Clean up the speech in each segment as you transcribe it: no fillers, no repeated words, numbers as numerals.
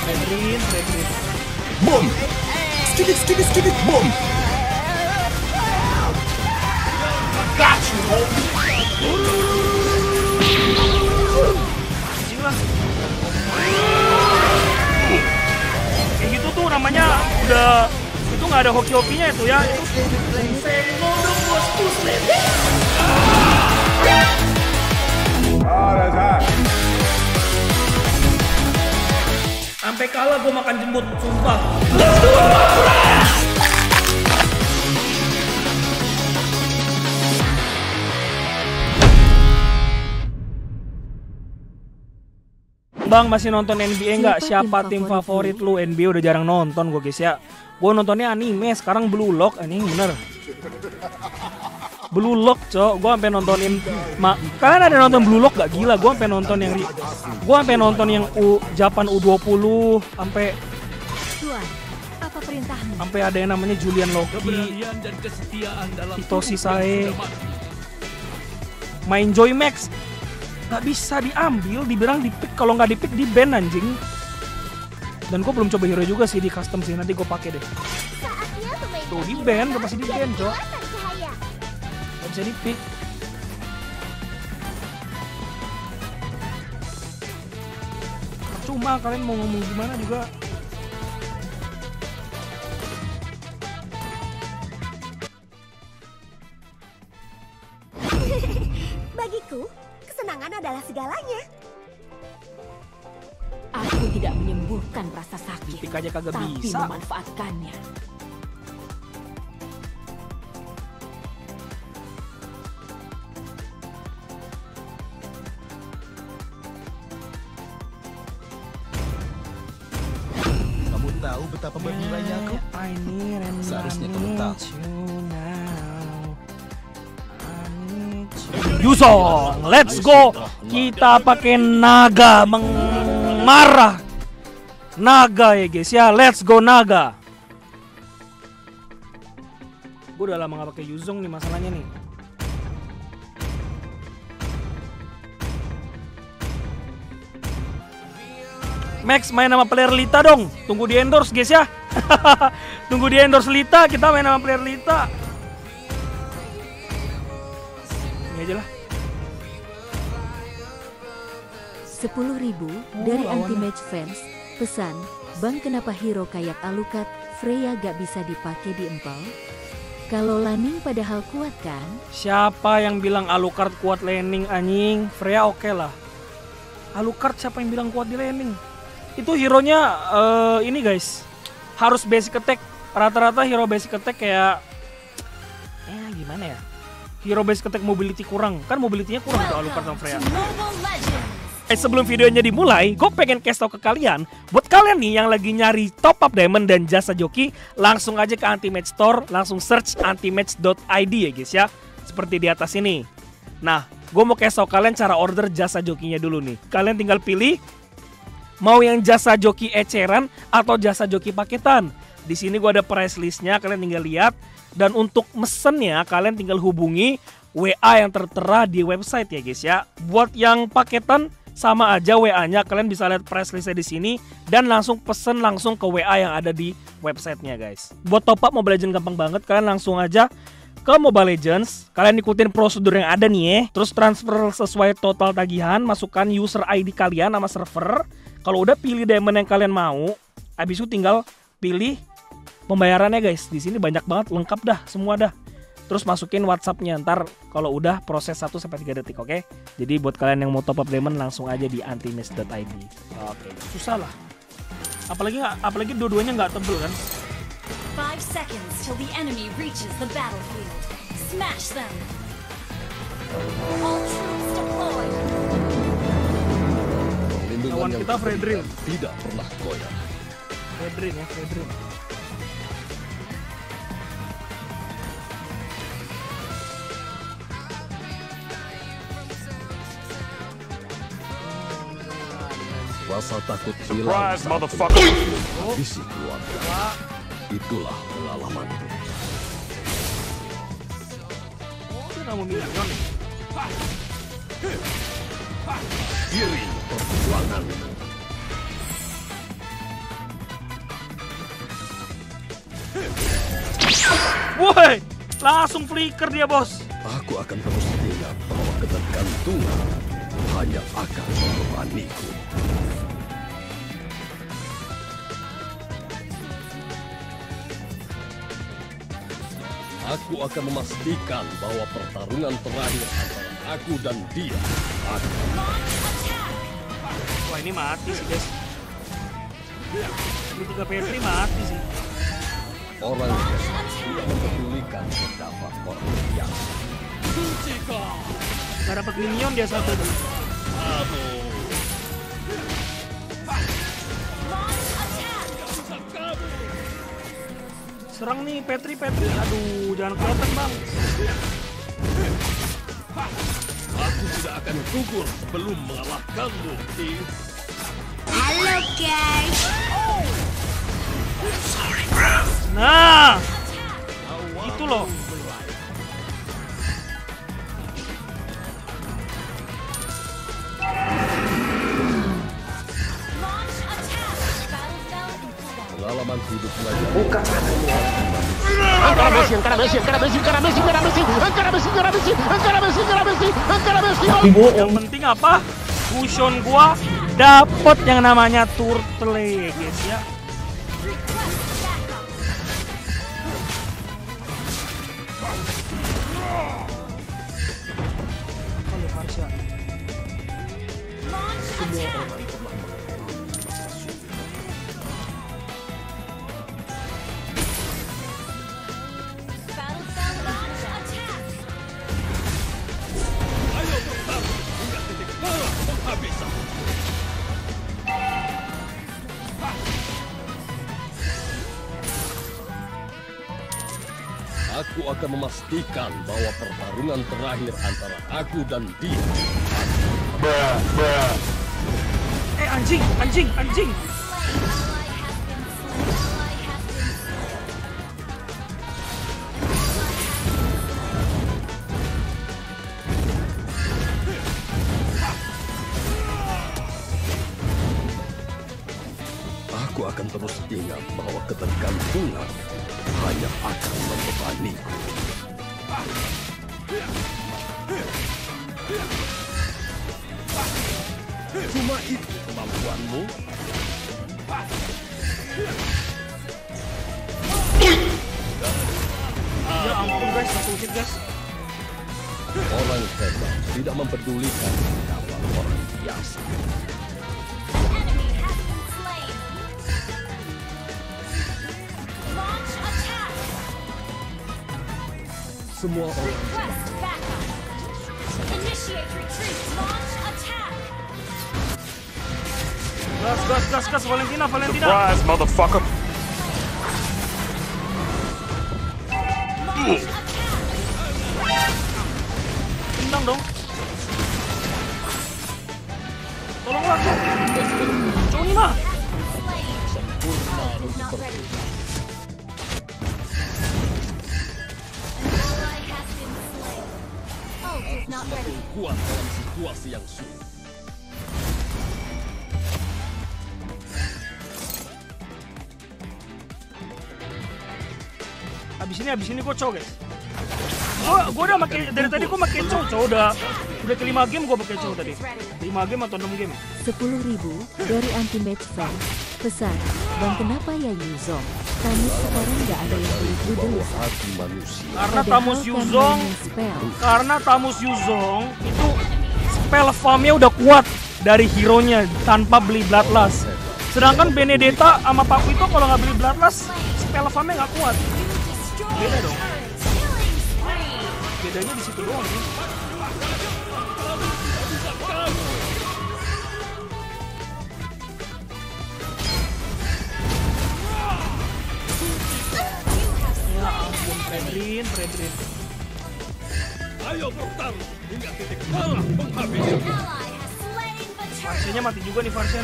Fredrin. Boom. Skidit, boom. Got you, homie. Anjing lah. Kayak gitu tuh namanya udah itu nggak ada hoki-hokinya itu ya. Sampai kalah gue makan jembut, sumpah. Bang, masih nonton NBA nggak? Siapa tim favorit lu? NBA udah jarang nonton gue guys ya. Gue nontonnya anime, sekarang Blue Lock, anjing bener. Blue Lock, cok. Gue sampai nontonin. Kalian ada nonton Blue Lock gak? Gila, gue sampai nonton yang Japan U20 sampai. Tuan, apa perintahmu? Sampai ada yang namanya Julian Loki, Hitoshi Sae, main Joy Max. Gak bisa diambil, dibilang di pick, kalau nggak di pick di ban anjing. Dan gue belum coba hero juga sih di custom sih, nanti gue pakai deh. Tuh di ban, udah pasti di ban cok. Gak bisa di pick. Cuma kalian mau ngomong gimana juga. Bagiku, kesenangan adalah segalanya. Aku tidak menyembuhkan rasa sakit, Pick aja kagak tapi bisa. memanfaatkannya. Kamu tahu betapa bernilainya aku? Seharusnya kamu tahu. Yusong, let's go. Kita pakai naga marah. Naga ya guys ya, let's go naga. Gue udah lama gak pakai Yuzong nih masalahnya nih. Max main sama player Lita dong. Tunggu di endorse guys ya. Tunggu di endorse Lita, kita main sama player Lita. Ini aja lah. 10.000 dari anti-match fans. Pesan, Bang kenapa hero kayak Alucard, Freya gak bisa dipakai di empal? Kalau laning padahal kuat kan? Siapa yang bilang Alucard kuat laning anjing? Freya oke lah. Alucard siapa yang bilang kuat di laning? Itu hero-nya ini guys. Harus basic attack. Rata-rata hero basic attack kayak gimana ya? Hero basic attack mobility kurang. Kan mobility-nya kurang tuh Alucard sama Freya. Sebelum videonya dimulai, gue pengen kasih tau ke kalian, buat kalian nih yang lagi nyari top up diamond dan jasa joki, langsung aja ke Anti-Match Store, langsung search antimatch.id ya guys ya, seperti di atas ini. Nah, gue mau kasih tau kalian cara order jasa jokinya dulu nih. Kalian tinggal pilih mau yang jasa joki eceran atau jasa joki paketan. Di sini gue ada price listnya, kalian tinggal lihat. Dan untuk mesennya, kalian tinggal hubungi WA yang tertera di website ya guys ya. Buat yang paketan sama aja WA-nya, kalian bisa lihat price listnya di sini dan langsung pesen langsung ke WA yang ada di websitenya guys. Buat top up Mobile Legends gampang banget, kalian langsung aja ke Mobile Legends, kalian ikutin prosedur yang ada nih ya. Terus transfer sesuai total tagihan, masukkan user ID kalian sama server. Kalau udah pilih diamond yang kalian mau, habis itu tinggal pilih pembayarannya guys. Di sini banyak banget, lengkap dah, semua dah. Terus masukin WhatsApp-nya ntar kalau udah proses 1-3 detik, oke? Jadi buat kalian yang mau top up diamond langsung aja di antimatch.id. Oke, susah lah. Apalagi dua-duanya nggak tebel kan? 5 seconds till the enemy reaches the battlefield. Smash them. All troops deployed. Lawan kita Fredrin. Tidak pernah goyah. Fredrin ya, Fredrin. Rasa takut hilang. Surprise, motherfucker. Visi keluarga. Itulah pengalaman. Oh, dia nggak mau minion nih. Kiri perjuangan. Woi, langsung flicker dia, bos. Aku akan terus ingat bahwa ketergantungan hanya akan membebaniku. Aku akan memastikan bahwa pertarungan terakhir antara aku dan dia akan... Wah, ini mati sih, guys. Ini 3 Petri mati sih. Orang biasa tidak mempedulikan pendapat orang biasa. Gak dapat minion dia satu tuh. Serang nih Petri. Aduh, jangan kelihatan, Bang. Aku tidak akan gugur sebelum mengalahkanmu, Tim. Halo guys. Nah, itu loh. Pengalaman hidup belajar. Buka Yang penting apa? Cushion gua dapet yang namanya turtle, guys ya. Aku akan memastikan bahwa pertarungan terakhir antara aku dan dia. Anjing. Aku akan terus ingat bahwa ketergantungan hanya akan membebaniku. Cuma itu kemampuanmu. Ya ampun guys, satu hit guys. Orang hebat tidak mempedulikan pendapat orang biasa. Enemy has been slain. Launch attack. Semua orang Request backup. Initiate retreat. Launch attack. Gas, Valentina. Surprise, motherfucker. Launch attack. Tendang dong. Tolong aku. Cowok ini mah. Not ready. An ally has been slain. Ult is not ready. kuat dalam situasi yang sulit. Abis ini kocok guys. Gua udah pakai dari tadi gua pakai cowok udah ke 5 game gua pakai cowok tadi. 5 game atau 6 game. 10.000 dari Anti-Match Fans. Pesan, Bang kenapa ya Yuzong? Tamus sekarang nggak ada yang beli Brudelis. Hati manusia. Karena Padahal Tamus Yuzong itu spell farmnya udah kuat dari hero-nya tanpa beli Bloodlust. Sedangkan Benedetta sama Paku itu kalau nggak beli Bloodlust spell farmnya nggak kuat. Beda dong. Bedanya di situ doang sih. Ya ampun, Fredrin. Ayo bertarung hingga titik darah penghabis. Ally has slain the turret. Varsennya mati juga nih Varsen.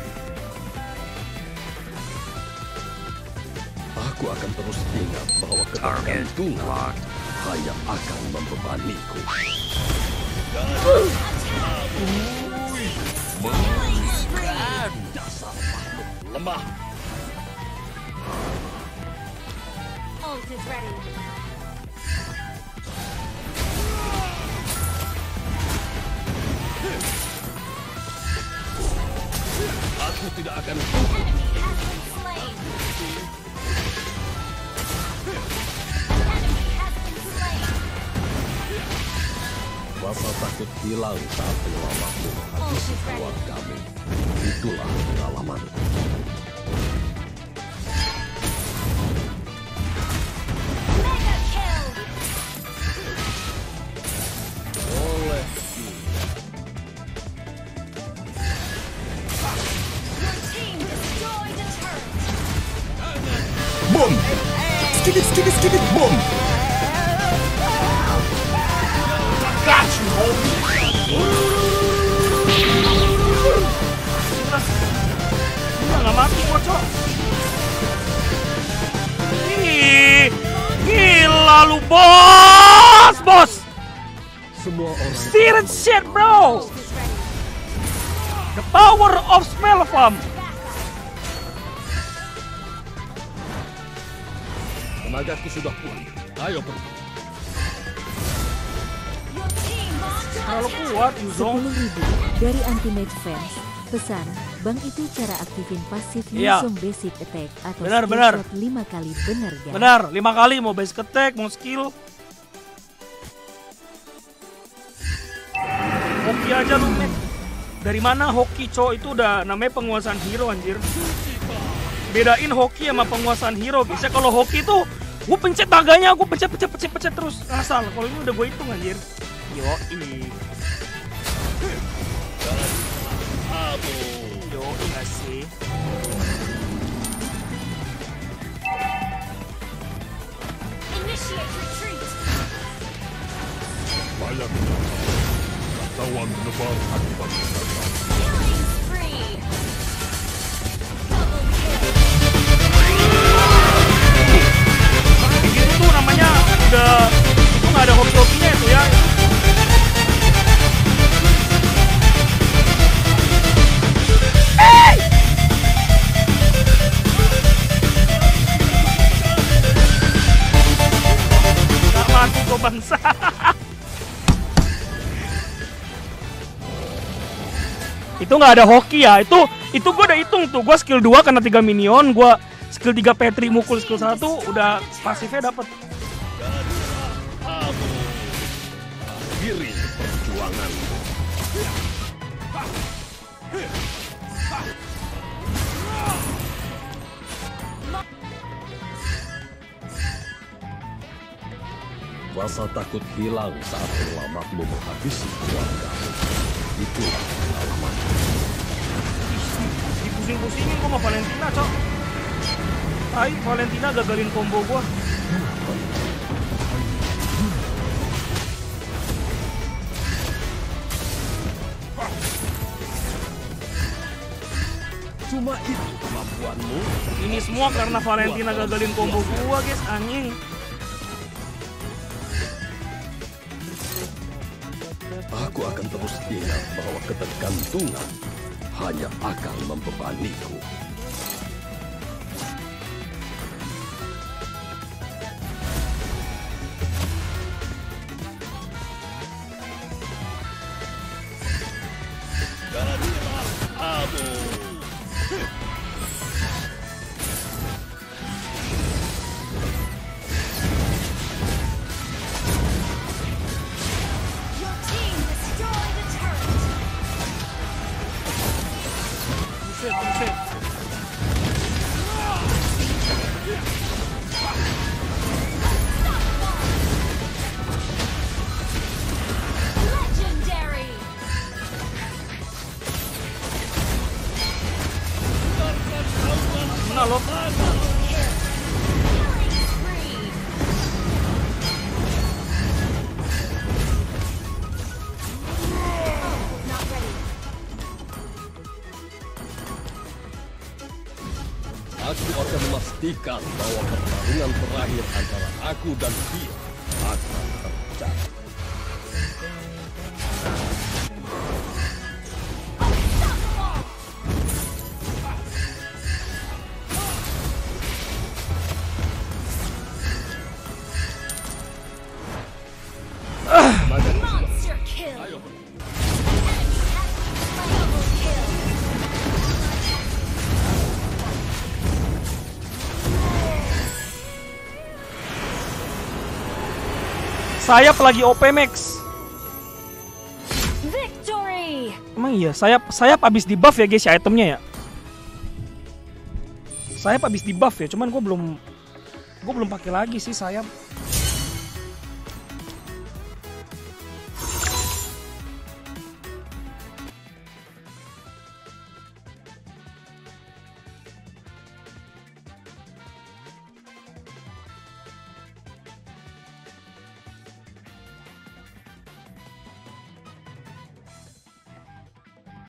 Aku akan terus ingat bahwa ketergantungan hanya akan membebaniku. Mengerikan dasar makhluk lemah. Ult is ready. tidak akan tunggu. Enemy has been slain. Enemy has been slain. Rasa takut hilang saat penyelamatmu menghabisi keluargamu. Itulah pengalaman. Mega kill. Oleh Your team destroyed a turret. Boom! Skidit, boom! Got you, homie. Nggak mati gua, Cok. Ih, gila lu, bos. semua orang Serious shit, bro. The power of spell farm. tenagaku sudah pulih. Ayo pergi. Your team launched Kalau attack. kuat, Yuzong. 10.000 dari Anti-Mage Fans. Pesan, Bang itu cara aktifin pasif Iya. Yuzong Basic Attack atau Benar, skill benar. shot 5 kali, bener gak? Benar, 5 kali mau basic attack, mau skill. Hoki aja lu, Mek. Dari mana hoki, Cok? Itu udah namanya penguasaan hero, anjir. Bedain hoki sama penguasaan hero. Biasanya kalau hoki tuh gue pencet naganya, gue pencet terus asal. Kalau ini udah gue hitung, anjir. Yoi. Yoi gak sih? Initiate retreat. Banyak tawan menebar akibat kegagalan. Killing spree. Double kill. Gitu tuh namanya udah itu nggak ada hoki-hokinya itu ya. Nggak mati kok bangsa. Itu nggak ada hoki ya. Itu gue udah hitung tuh. Gue skill 2 kena 3 minion, gue skill 3 Petri mukul skill 1 udah pasifnya dapet. Akhiri perjuangan. Rasa takut hilang saat penyelamatmu menghabisi keluargamu. Itulah pengalaman. Dipusing-pusingin gue sama Valentina, Cok. Tai, Valentina gagalin combo gue. Cuma itu kemampuanmu. Ini semua karena Valentina gagalin combo gue, guys, anjing. Aku akan terus ingat bahwa ketergantungan hanya akan membebaniku. Your team destroyed a turret. Buset. Legendary. Mana lo? Killing spree. Not ready. Aku akan memastikan bahwa pertarungan terakhir antara aku dan dia akan terjadi. Monster kill. Enemy has been slain. Double kill. Sayap lagi OP max. Victory! Emang iya, sayap abis di buff ya guys ya itemnya ya. Sayap abis di buff ya, cuman gue belum pakai lagi sih sayap.